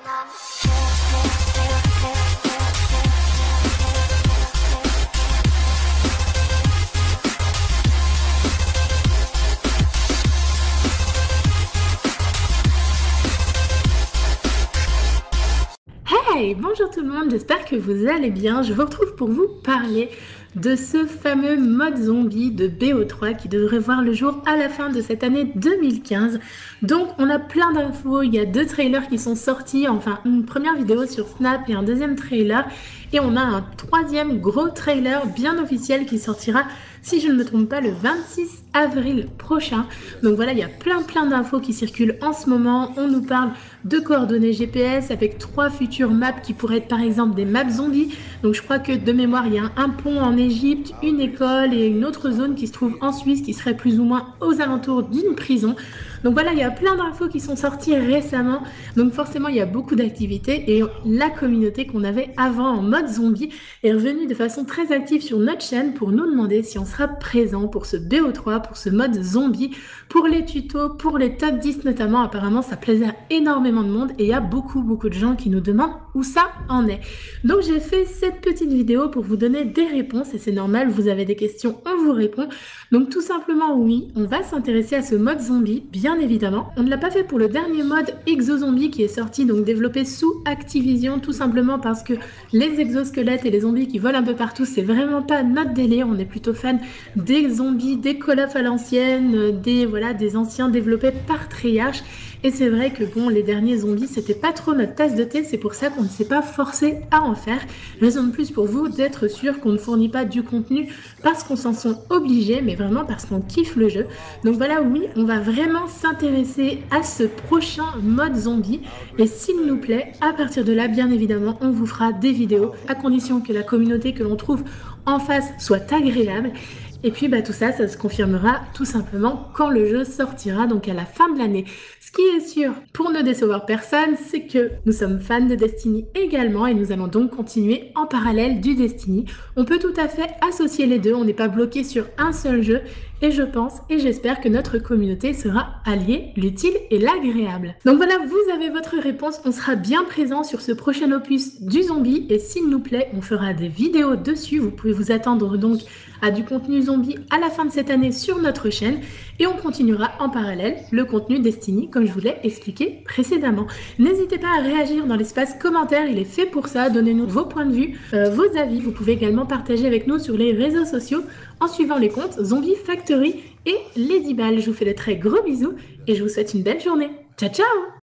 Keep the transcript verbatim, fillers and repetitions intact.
Hey, bonjour tout le monde, j'espère que vous allez bien. Je vous retrouve pour vous parler de ce fameux mode zombie de B O trois qui devrait voir le jour à la fin de cette année deux mille quinze. Donc on a plein d'infos, il y a deux trailers qui sont sortis, enfin une première vidéo sur Snap et un deuxième trailer. Et on a un troisième gros trailer bien officiel qui sortira, si je ne me trompe pas, le vingt-six avril prochain. Donc voilà, il y a plein plein d'infos qui circulent en ce moment. On nous parle de coordonnées G P S avec trois futures maps qui pourraient être par exemple des maps zombies. Donc je crois que de mémoire, il y a un pont en Égypte, une école et une autre zone qui se trouve en Suisse qui serait plus ou moins aux alentours d'une prison. Donc voilà, il y a plein d'infos qui sont sorties récemment. Donc forcément, il y a beaucoup d'activités et la communauté qu'on avait avant en mode zombie est revenue de façon très active sur notre chaîne pour nous demander si on sera présent pour ce B O trois, pour ce mode zombie, pour les tutos, pour les top dix notamment. Apparemment, ça plaisait à énormément de monde et il y a beaucoup beaucoup de gens qui nous demandent où ça en est. Donc j'ai fait cette petite vidéo pour vous donner des réponses et c'est normal, vous avez des questions, on vous répond. Donc tout simplement oui, on va s'intéresser à ce mode zombie, bien évidemment. On ne l'a pas fait pour le dernier mode Exo Zombie qui est sorti, donc développé sous Activision, tout simplement parce que les exosquelettes et les zombies qui volent un peu partout, c'est vraiment pas notre délire. On est plutôt fan des zombies, des Call of à l'ancienne, des, voilà, des anciens développés par Treyarch. Et c'est vrai que bon, les derniers zombies, c'était pas trop notre tasse de thé, c'est pour ça qu'on ne s'est pas forcé à en faire. Raison de plus pour vous d'être sûr qu'on ne fournit pas du contenu parce qu'on s'en sent obligé, mais vraiment parce qu'on kiffe le jeu. Donc voilà, oui, on va vraiment s'intéresser à ce prochain mode zombie. Et s'il nous plaît, à partir de là, bien évidemment, on vous fera des vidéos, à condition que la communauté que l'on trouve en face soit agréable. Et puis bah, tout ça, ça se confirmera tout simplement quand le jeu sortira, donc à la fin de l'année. Ce qui est sûr, pour ne décevoir personne, c'est que nous sommes fans de Destiny également et nous allons donc continuer en parallèle du Destiny. On peut tout à fait associer les deux, on n'est pas bloqué sur un seul jeu et je pense et j'espère que notre communauté sera alliée l'utile et l'agréable. Donc voilà, vous avez votre réponse, on sera bien présent sur ce prochain opus du zombie et s'il nous plaît, on fera des vidéos dessus. Vous pouvez vous attendre donc à du contenu zombie à la fin de cette année sur notre chaîne et on continuera en parallèle le contenu Destiny comme je vous l'ai expliqué précédemment. N'hésitez pas à réagir dans l'espace commentaire, il est fait pour ça. Donnez-nous vos points de vue, euh, vos avis. Vous pouvez également partager avec nous sur les réseaux sociaux en suivant les comptes Zombie Factory et Ladyball. Je vous fais de très gros bisous et je vous souhaite une belle journée. Ciao ciao.